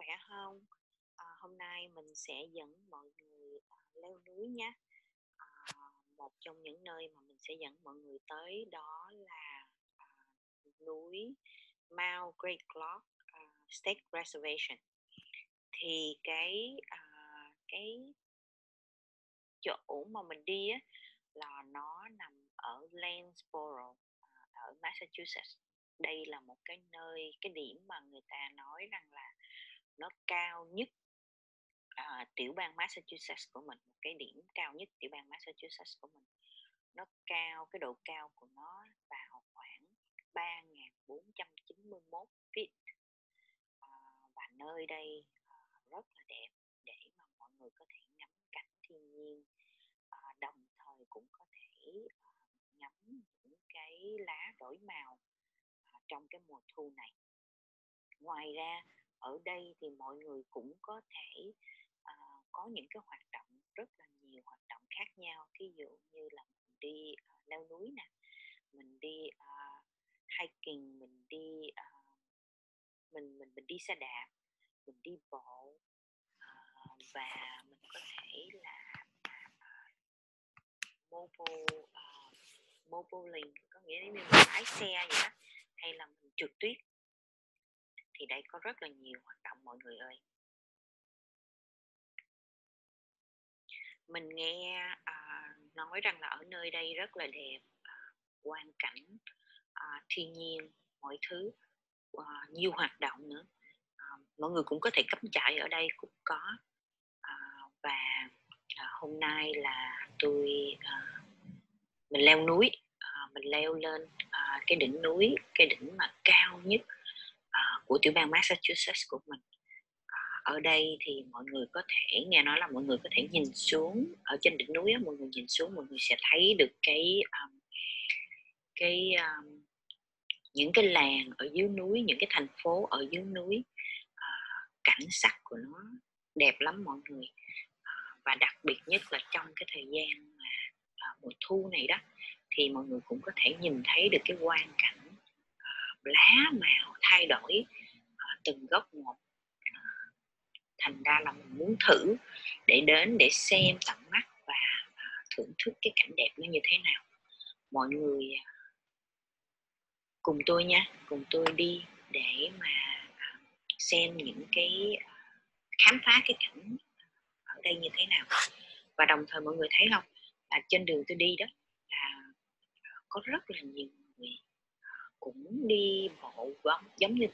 khỏe không? Hôm nay mình sẽ dẫn mọi người leo núi nhé. À, Một trong những nơi mà mình sẽ dẫn mọi người tới đó là à, núi Mount Great Clock State Reservation. Thì cái chỗ mà mình đi á là nó nằm ở Lanesboro, ở Massachusetts. Đây là một cái nơi, cái điểm mà người ta nói rằng là nó cao nhất tiểu bang Massachusetts của mình, một cái điểm cao nhất tiểu bang Massachusetts của mình. Nó cao, cái độ cao của nó vào khoảng 3.491 feet. Và nơi đây rất là đẹp để mà mọi người có thể ngắm cảnh thiên nhiên, đồng thời cũng có thể ngắm những cái lá đổi màu trong cái mùa thu này. Ngoài ra ở đây thì mọi người cũng có thể có những cái hoạt động, rất là nhiều hoạt động khác nhau. Ví dụ như là mình đi leo núi nè, mình đi hiking, mình đi mình đi xe đạp, mình đi bộ, và mình có thể là mobiling, có nghĩa là mình lái xe vậy đó, hay là mình trượt tuyết. Thì đây có rất là nhiều hoạt động mọi người ơi. Mình nghe nói rằng là ở nơi đây rất là đẹp, quang cảnh, thiên nhiên, mọi thứ, nhiều hoạt động nữa. Mọi người cũng có thể cắm trại ở đây cũng có. Và hôm nay là mình leo núi, mình leo lên cái đỉnh núi, cái đỉnh mà cao nhất của tiểu bang Massachusetts của mình. Ở đây thì mọi người có thể nghe nói là mọi người có thể nhìn xuống ở trên đỉnh núi, mọi người nhìn xuống, mọi người sẽ thấy được những cái làng ở dưới núi, những cái thành phố ở dưới núi. Cảnh sắc của nó đẹp lắm mọi người. Và đặc biệt nhất là trong cái thời gian mà mùa thu này đó, thì mọi người cũng có thể nhìn thấy được cái quang cảnh lá màu thay đổi từng góc một. Thành ra là mình muốn thử để đến để xem tận mắt và thưởng thức cái cảnh đẹp nó như thế nào. Mọi người cùng tôi nha, cùng tôi đi để mà xem những cái khám phá cái cảnh ở đây như thế nào. Và đồng thời mọi người thấy không, là trên đường tôi đi đó là có rất là nhiều người cũng đi bộ giống như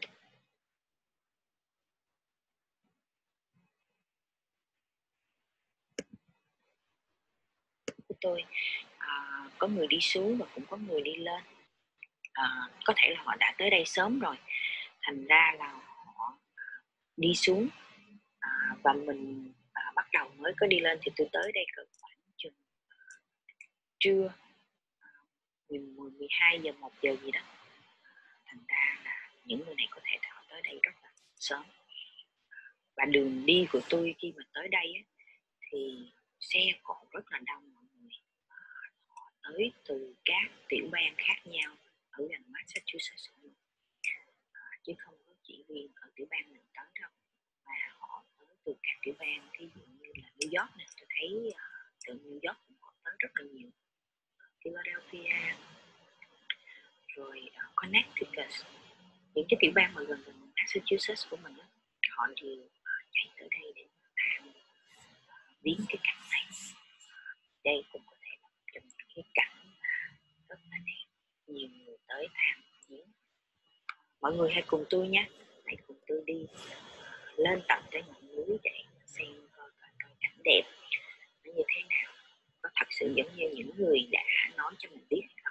của tôi. Có người đi xuống và cũng có người đi lên. Có thể là họ đã tới đây sớm rồi, thành ra là họ đi xuống, và mình bắt đầu mới có đi lên. Thì tôi tới đây cỡ khoảng chừng trưa, 12 giờ 1 giờ gì đó. Thành ra là những người này có thể họ tới đây rất là sớm. Và đường đi của tôi khi mà tới đây thì xe cộ rất là đông mọi người. Họ tới từ các tiểu bang khác nhau ở gần Massachusetts, chứ không có chỉ riêng ở tiểu bang mình tới đâu, mà họ tới từ các tiểu bang. Ví dụ như là New York này, tôi thấy từ New York cũng có tới rất là nhiều, Philadelphia, rồi Connecticut, những cái tiểu bang mà gần gần Massachusetts của mình đó, họ đều chạy tới đây để tham viếng cái cảnh này. Đây cũng có thể là trong những cái cảnh mà rất là đẹp, nhiều người tới tham viếng. Mọi người hãy cùng tôi nhé, hãy cùng tôi đi lên tận cái ngọn núi để xem coi cảnh đẹp nó như thế nào, có thật sự giống như những người đã nói cho mình biết hay không.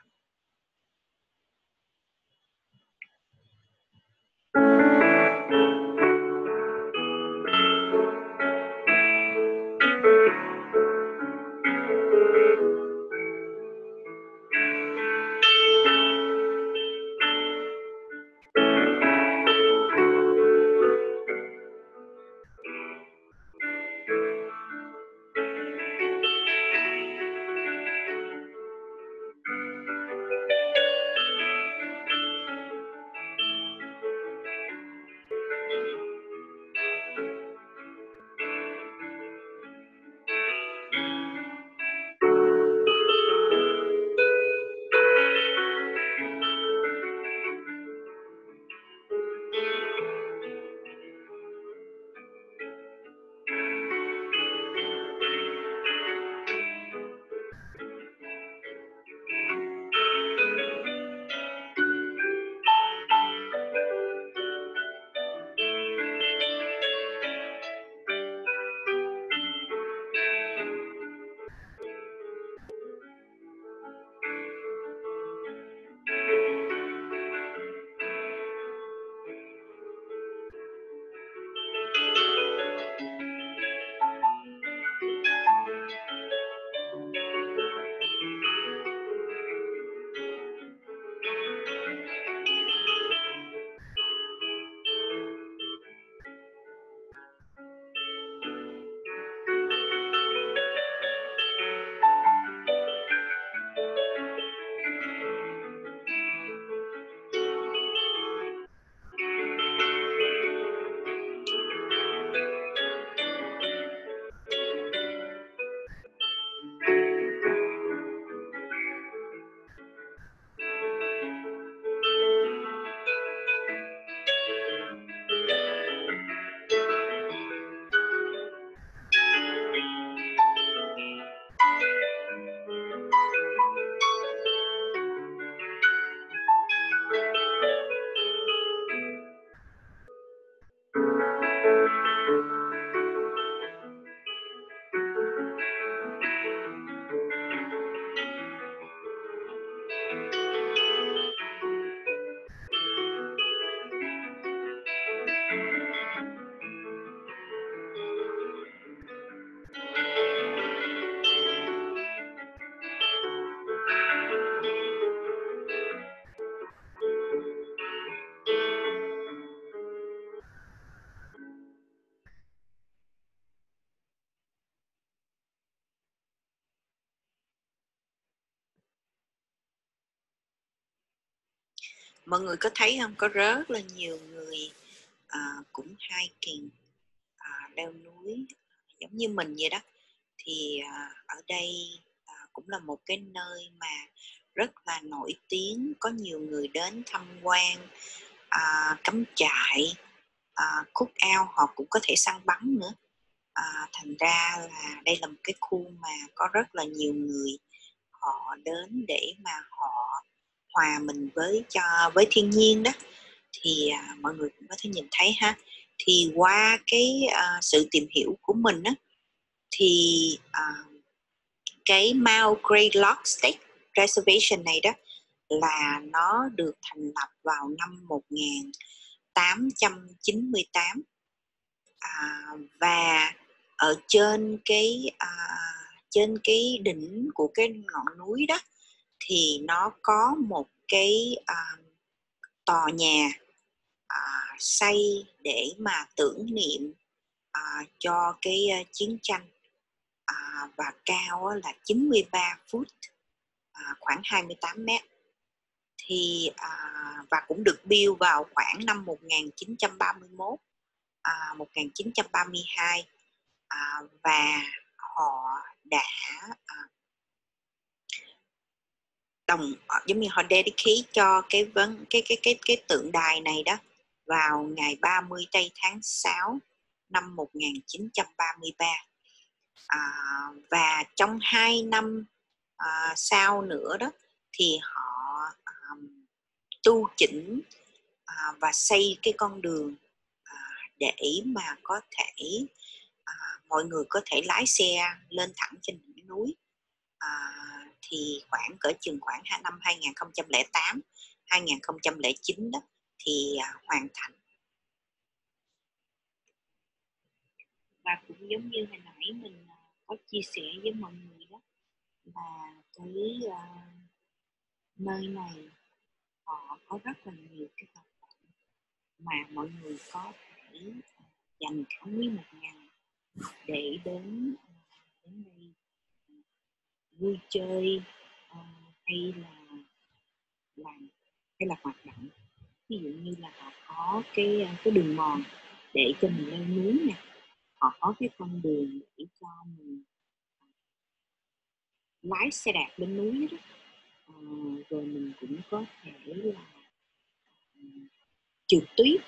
Mọi người có thấy không, có rất là nhiều người cũng hiking, leo núi giống như mình vậy đó. Thì ở đây cũng là một cái nơi mà rất là nổi tiếng, có nhiều người đến tham quan, cắm trại, cook out, họ cũng có thể săn bắn nữa. Thành ra là đây là một cái khu mà có rất là nhiều người họ đến để mà họ hòa mình với thiên nhiên đó. Thì mọi người cũng có thể nhìn thấy ha. Thì qua cái sự tìm hiểu của mình á, thì cái Mount Greylock State Reservation này đó là nó được thành lập vào năm 1898, và ở trên cái đỉnh của cái ngọn núi đó thì nó có một cái tòa nhà xây để mà tưởng niệm cho cái chiến tranh, và cao là 93 phút, khoảng 28 mét. Thì và cũng được build vào khoảng năm 1931, 1932, và họ đã giống như họ dedicate cho cái tượng đài này đó vào ngày 30 tây tháng 6 năm 1933. Và trong 2 năm sau nữa đó thì họ tu chỉnh và xây cái con đường để mà có thể mọi người có thể lái xe lên thẳng trên đỉnh núi. Thì khoảng năm 2008 2009 đó thì hoàn thành. Và cũng giống như hồi nãy mình có chia sẻ với mọi người đó, là cái nơi này họ có rất là nhiều cái hoạt động mà mọi người có thể dành cả nguyên một ngày để đến đây vui chơi, hay là hoạt động. Ví dụ như là họ có cái đường mòn để cho mình leo núi nè, họ có cái con đường để cho mình lái xe đạp lên núi đó. Rồi mình cũng có thể là trượt tuyết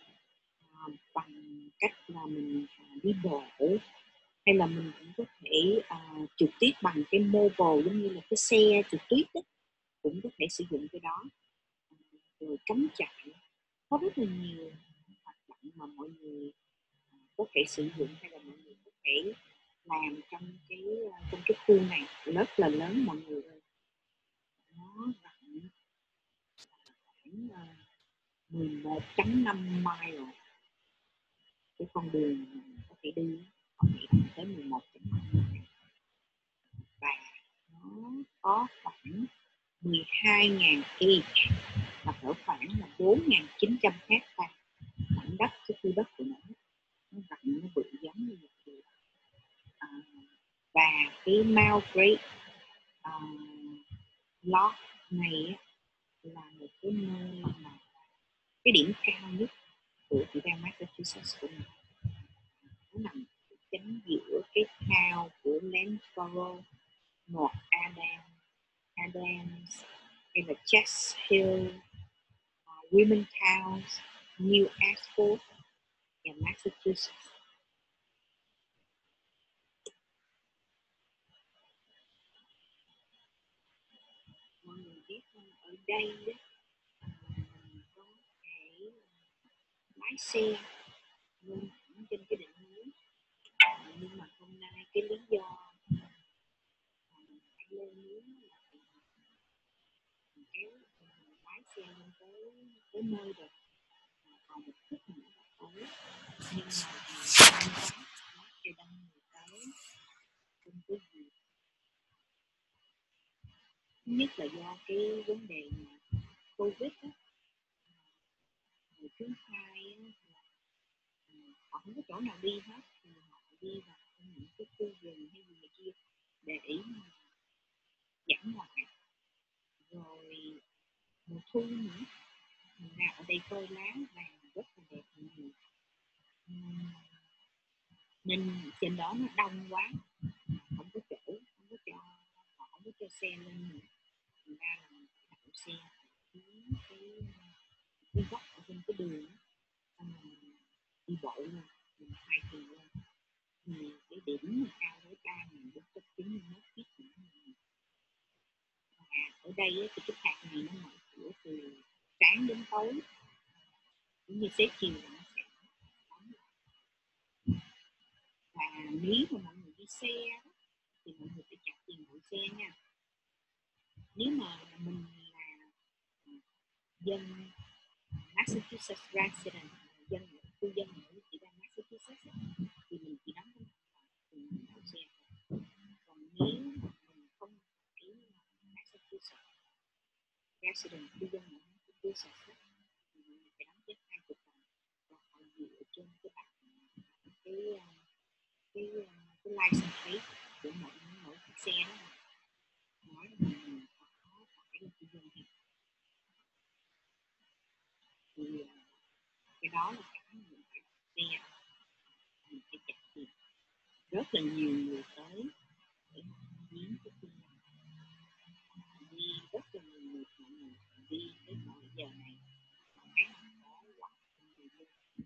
bằng cách là mình đi bộ, hay là mình cũng có thể trượt tuyết bằng cái mobile, giống như là cái xe trượt tuyết đó, cũng có thể sử dụng cái đó. Rồi cắm trại, có rất là nhiều hoạt động mà mọi người có thể sử dụng, hay là mọi người có thể làm trong cái khu này rất là lớn mọi người ơi. Nó rộng khoảng 11.5 mile, cái con đường mình có thể đi có thể rộng tới 11.5 mile, và nó có khoảng 12.000 acre, là cỡ khoảng là 4.900 hectare mảnh đất. Cái khu đất của nó rộng, nó bự giống như vậy. Và cái Mount Greylock này là một cái nơi mà cái điểm cao nhất của tiểu bang Massachusetts của mình. Nó nằm chính giữa cái town của Lanesboro, North Adams, hay là Chess Hill, Wilmington, New Ashford và Massachusetts. Mọi người biết không, ở đây đó, mình có thể lái xe lên thẳng trên cái đỉnh núi, nhưng mà hôm nay cái lý do mình phải lên núi là mình kéo mình lái xe lên tới nơi rồi, còn một chút nữa là tới, nhưng mà vì lái xe đông người tới không có gì. Thứ nhất là do cái vấn đề mà Covid á, rồi thứ hai á, là họ không có chỗ nào đi hết, thì họ đi vào những cái khu rừng hay gì này kia để mà giảm ngoại. Rồi mùa thu nữa ra ở đây có lá vàng rất là đẹp mọi người. Nên trên đó nó đông quá, không có chỗ, không có cho họ, không có cho xe lên nữa. Thành ra là mình phải đậu xe cái góc ở trên cái đường, xong rồi đi bộ lên, mình hai thuyền lên. Thì cái đỉnh mà cao tới 3.491 feet nữa. Và ở đây ấy, thì cái thác này nó mở cửa từ sáng đến tối, cũng như xế chiều là nó sẽ đóng lại. Và nếu mà mọi người đi xe thì mọi người phải trả tiền đậu xe nha. Nếu mà mình là dân Massachusetts resident, dân cư dân ở thị bang Massachusetts, thì mình chỉ đóng tiền đậu xe. Còn nếu mà mình không cái Massachusetts resident, cư dân ở Massachusetts, thì mình phải đóng tới 20 đồng. Và họ dựa trên cái bảng cái license plate của mỗi chiếc xe đó, nói là mình có phải là cư dân hay. Thì cái đó là cái mình phải xe, mình phải trả tiền. Rất là nhiều người tới để mà viếng cái khu này, đi rất là nhiều người, mọi người đi tới mọi giờ này mà thấy không có quá người luôn.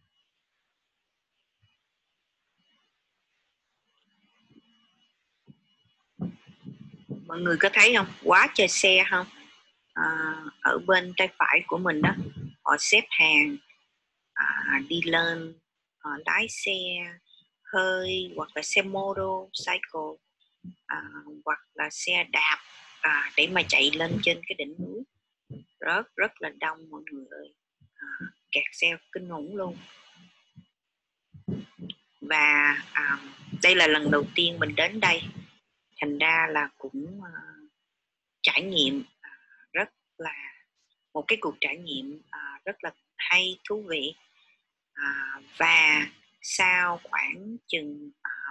Mọi người có thấy không, quá trời xe không? Ở bên tay phải của mình đó, họ xếp hàng đi lên, lái xe hơi hoặc là xe motorcycle, hoặc là xe đạp để mà chạy lên trên cái đỉnh núi. Rất rất là đông mọi người ơi, kẹt xe kinh khủng luôn. Và đây là lần đầu tiên mình đến đây, thành ra là cũng trải nghiệm rất là một cái cuộc trải nghiệm rất là hay, thú vị. Và sau khoảng chừng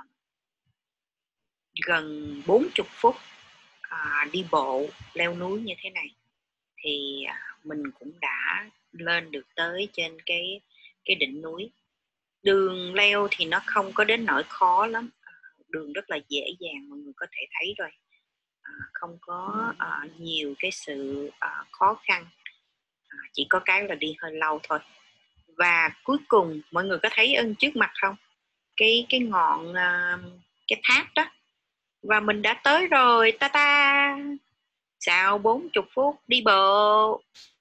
gần 40 phút đi bộ leo núi như thế này, thì mình cũng đã lên được tới trên cái đỉnh núi. Đường leo thì nó không có đến nỗi khó lắm, đường rất là dễ dàng, mọi người có thể thấy rồi, không có nhiều cái sự khó khăn, chỉ có cái là đi hơi lâu thôi. Và cuối cùng mọi người có thấy trước mặt không, cái ngọn cái tháp đó, và mình đã tới rồi, ta ta, sau 40 phút đi bộ.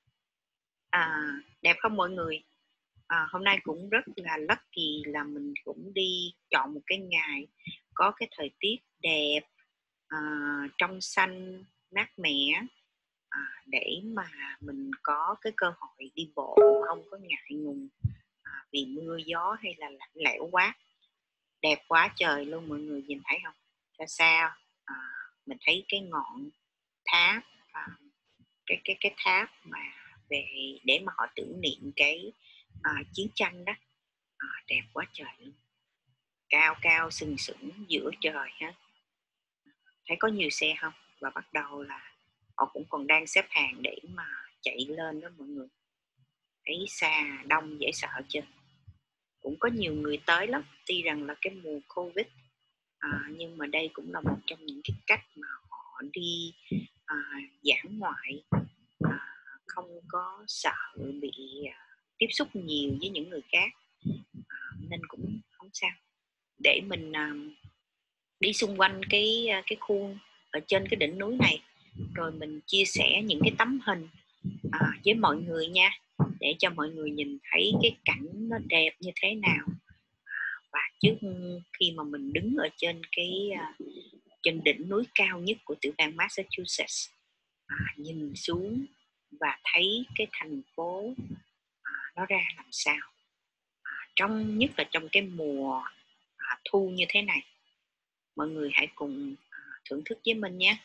Đẹp không mọi người? Hôm nay cũng rất là lucky là mình cũng đi chọn một cái ngày có cái thời tiết đẹp, trong xanh, mát mẻ, để mà mình có cái cơ hội đi bộ không có ngại ngùng vì mưa gió hay là lạnh lẽo quá. Đẹp quá trời luôn, mọi người nhìn thấy không? Xa xa mình thấy cái ngọn tháp, cái tháp mà về để mà họ tưởng niệm cái chiến tranh đó, đẹp quá trời luôn, cao cao sừng sững giữa trời ha. Thấy có nhiều xe không? Và bắt đầu là họ cũng còn đang xếp hàng để mà chạy lên đó mọi người. Thấy xa đông dễ sợ chưa? Cũng có nhiều người tới lắm, tuy rằng là cái mùa Covid, nhưng mà đây cũng là một trong những cái cách mà họ đi dã ngoại, không có sợ bị tiếp xúc nhiều với những người khác, nên cũng không sao. Để mình đi xung quanh cái khu ở trên cái đỉnh núi này, rồi mình chia sẻ những cái tấm hình với mọi người nha, để cho mọi người nhìn thấy cái cảnh nó đẹp như thế nào. Và trước khi mà mình đứng ở trên trên đỉnh núi cao nhất của tiểu bang Massachusetts, nhìn xuống và thấy cái thành phố nó ra làm sao, nhất là trong cái mùa thu như thế này. Mọi người hãy cùng thưởng thức với mình nhé.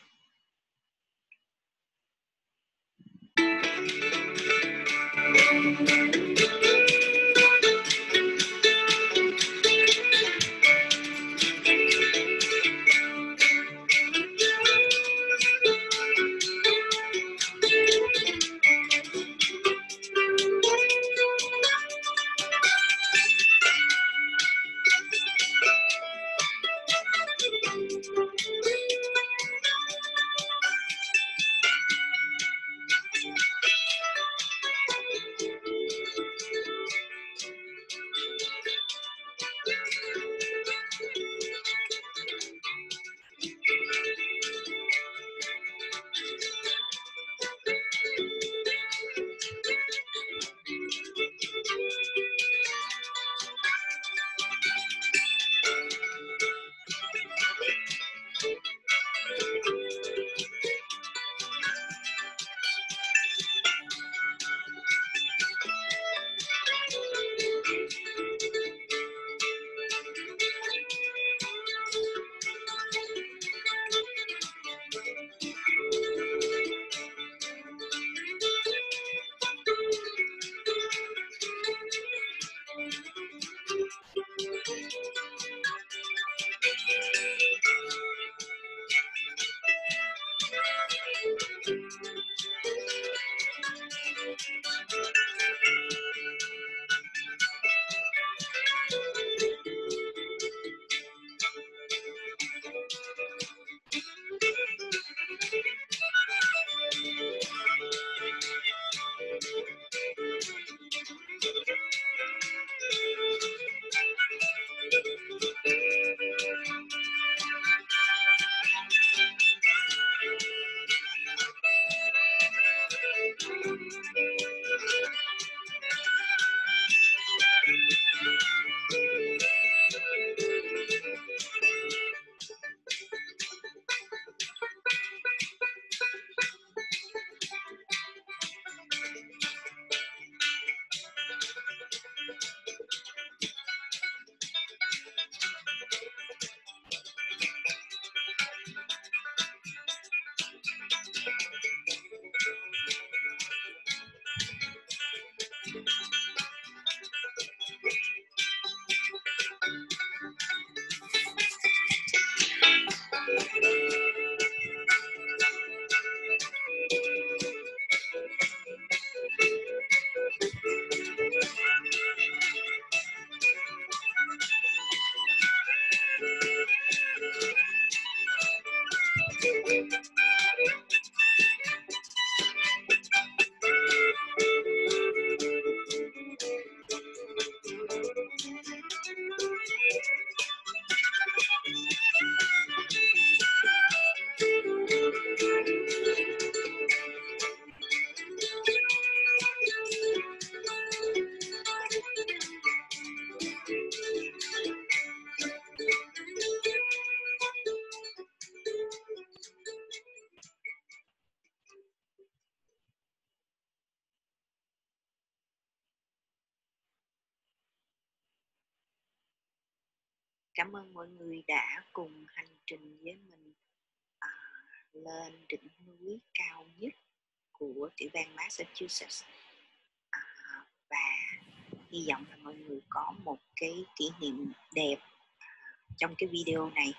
Cảm ơn mọi người đã cùng hành trình với mình lên đỉnh núi cao nhất của tiểu bang Massachusetts, và hy vọng là mọi người có một cái kỷ niệm đẹp trong cái video này.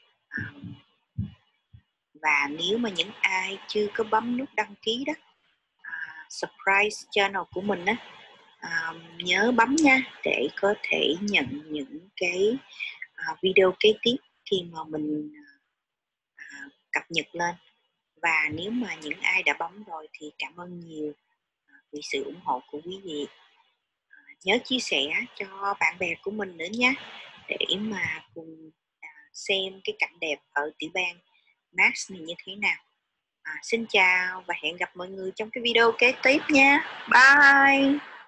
Và nếu mà những ai chưa có bấm nút đăng ký đó, surprise channel của mình á, nhớ bấm nha, để có thể nhận những cái video kế tiếp khi mà mình cập nhật lên. Và nếu mà những ai đã bấm rồi thì cảm ơn nhiều vì sự ủng hộ của quý vị. Nhớ chia sẻ cho bạn bè của mình nữa nhé, để mà cùng xem cái cảnh đẹp ở tiểu bang Mass này như thế nào. Xin chào và hẹn gặp mọi người trong cái video kế tiếp nha. Bye.